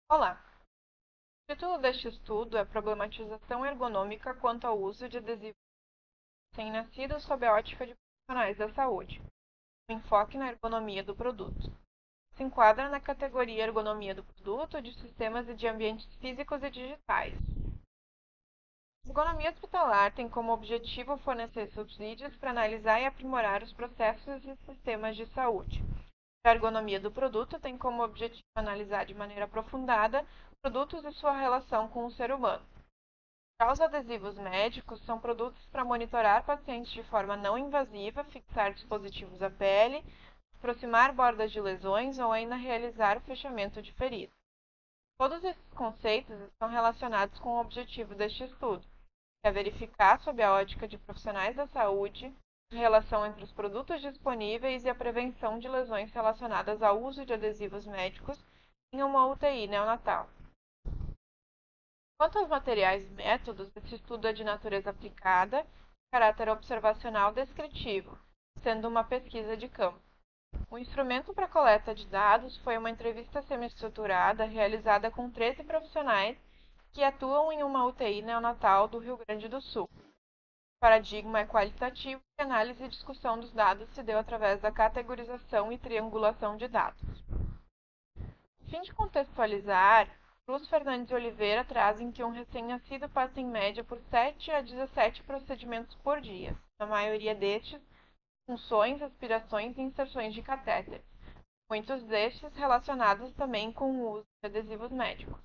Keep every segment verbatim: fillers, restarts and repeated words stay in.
Olá! O título deste estudo é Problematização ergonômica quanto ao uso de adesivos recém-nascidos sob a ótica de profissionais da saúde. Um enfoque na ergonomia do produto. Se enquadra na categoria ergonomia do produto, de sistemas e de ambientes físicos e digitais. A ergonomia hospitalar tem como objetivo fornecer subsídios para analisar e aprimorar os processos e sistemas de saúde. A ergonomia do produto tem como objetivo analisar de maneira aprofundada produtos e sua relação com o ser humano. Já os adesivos médicos são produtos para monitorar pacientes de forma não invasiva, fixar dispositivos à pele, aproximar bordas de lesões ou ainda realizar o fechamento de feridas. Todos esses conceitos estão relacionados com o objetivo deste estudo, que é verificar, sob a ótica de profissionais da saúde, a relação entre os produtos disponíveis e a prevenção de lesões relacionadas ao uso de adesivos médicos em uma U T I neonatal. Quanto aos materiais e métodos, esse estudo é de natureza aplicada, de caráter observacional descritivo, sendo uma pesquisa de campo. O instrumento para coleta de dados foi uma entrevista semi-estruturada realizada com treze profissionais que atuam em uma U T I neonatal do Rio Grande do Sul. O paradigma é qualitativo e a análise e discussão dos dados se deu através da categorização e triangulação de dados. A fim de contextualizar, Luz Fernandes de Oliveira trazem que um recém-nascido passa em média por sete a dezessete procedimentos por dia, na maioria destes, punções, aspirações e inserções de catéteres, muitos destes relacionados também com o uso de adesivos médicos.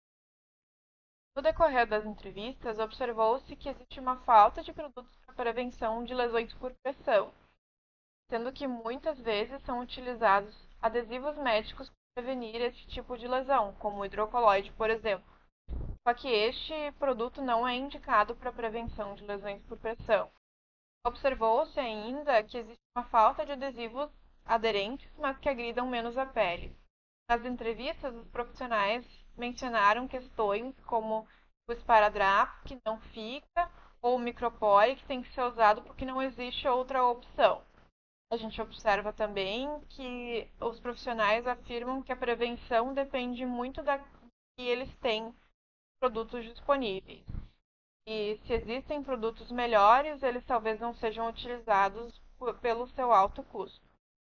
No decorrer das entrevistas, observou-se que existe uma falta de produtos para prevenção de lesões por pressão, sendo que muitas vezes são utilizados adesivos médicos para prevenir esse tipo de lesão, como o hidrocoloide, por exemplo. Só que este produto não é indicado para prevenção de lesões por pressão. Observou-se ainda que existe uma falta de adesivos aderentes, mas que agridam menos a pele. Nas entrevistas, os profissionais mencionaram questões como o esparadrapo, que não fica, ou o micropore, que tem que ser usado porque não existe outra opção. A gente observa também que os profissionais afirmam que a prevenção depende muito da que eles têm produtos disponíveis. E se existem produtos melhores, eles talvez não sejam utilizados pelo seu alto custo.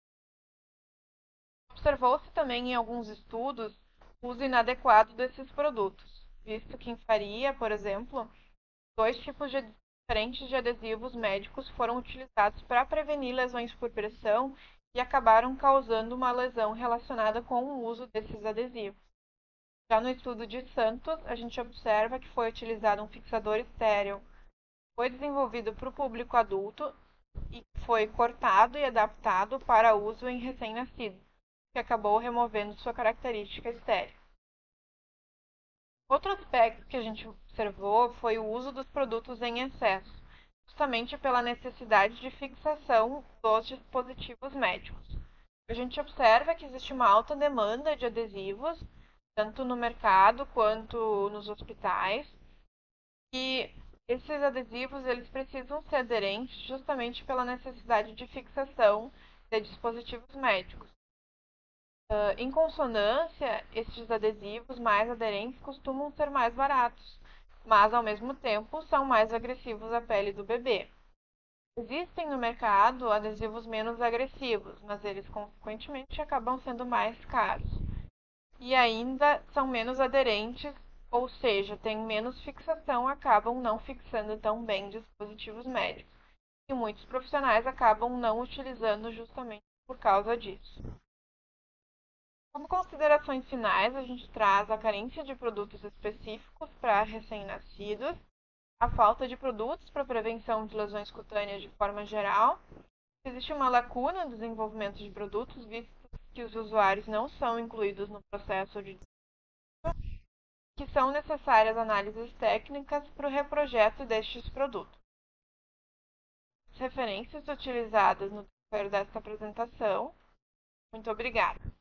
Observou-se também em alguns estudos o uso inadequado desses produtos, visto que em faria, por exemplo, dois tipos de diferentes de adesivos médicos foram utilizados para prevenir lesões por pressão e acabaram causando uma lesão relacionada com o uso desses adesivos. Já no estudo de Santos, a gente observa que foi utilizado um fixador estéril, foi desenvolvido para o público adulto e foi cortado e adaptado para uso em recém-nascidos, que acabou removendo sua característica estéril. Outro aspecto que a gente observou foi o uso dos produtos em excesso, justamente pela necessidade de fixação dos dispositivos médicos. A gente observa que existe uma alta demanda de adesivos, tanto no mercado quanto nos hospitais, e esses adesivos eles precisam ser aderentes justamente pela necessidade de fixação de dispositivos médicos. Uh, em consonância, estes adesivos mais aderentes costumam ser mais baratos, mas ao mesmo tempo são mais agressivos à pele do bebê. Existem no mercado adesivos menos agressivos, mas eles consequentemente acabam sendo mais caros. E ainda são menos aderentes, ou seja, têm menos fixação, acabam não fixando tão bem dispositivos médicos. E muitos profissionais acabam não utilizando justamente por causa disso. Como considerações finais, a gente traz a carência de produtos específicos para recém-nascidos, a falta de produtos para prevenção de lesões cutâneas de forma geral, existe uma lacuna no desenvolvimento de produtos, visto que os usuários não são incluídos no processo de que são necessárias análises técnicas para o reprojeto destes produtos. As referências utilizadas no decorrer desta apresentação. Muito obrigada.